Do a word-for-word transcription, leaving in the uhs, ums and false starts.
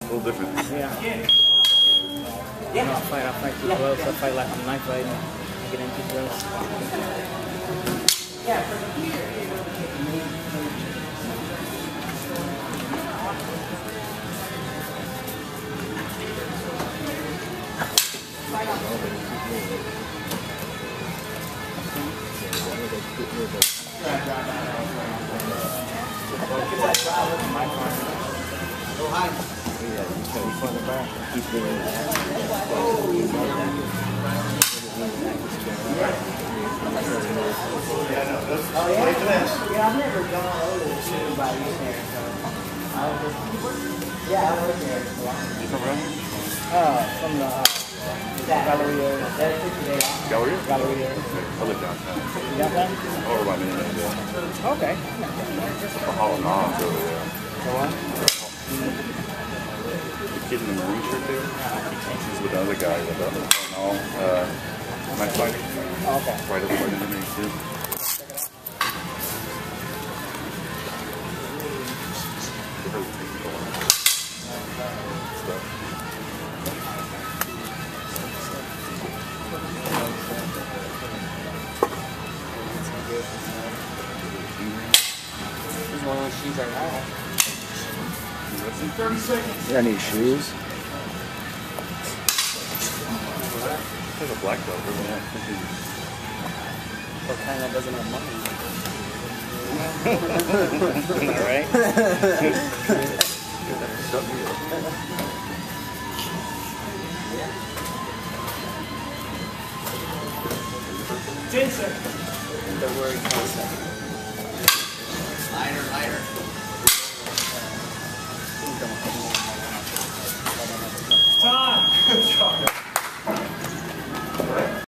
little different. Yeah. Yeah. No, I fight, I fight too close. I fight like I'm knife fighting. I get in too close. Yeah. Oh, hi. Yeah, you can be fun about. Keep doing that. Oh, yeah? Yeah, I've never gone over to anybody in there, so I was just, yeah, I was there. You from around here? Uh, from the uh, Galleria. Galleria? Galleria. I live downtown. Downtown? Over by me, yeah. Okay. Oh, no, I'm over there. Go on. The kid in the Marine shirt there, he's with the other guy with the all uh, knife fighting. Oh, okay. Right over right underneath too. He's one of those shoes right now. thirty seconds. You got any shoes? There's a black belt, isn't it? What kind of doesn't have money? Alright? Shut me up. Ten seconds. The word concept. Lighter, lighter.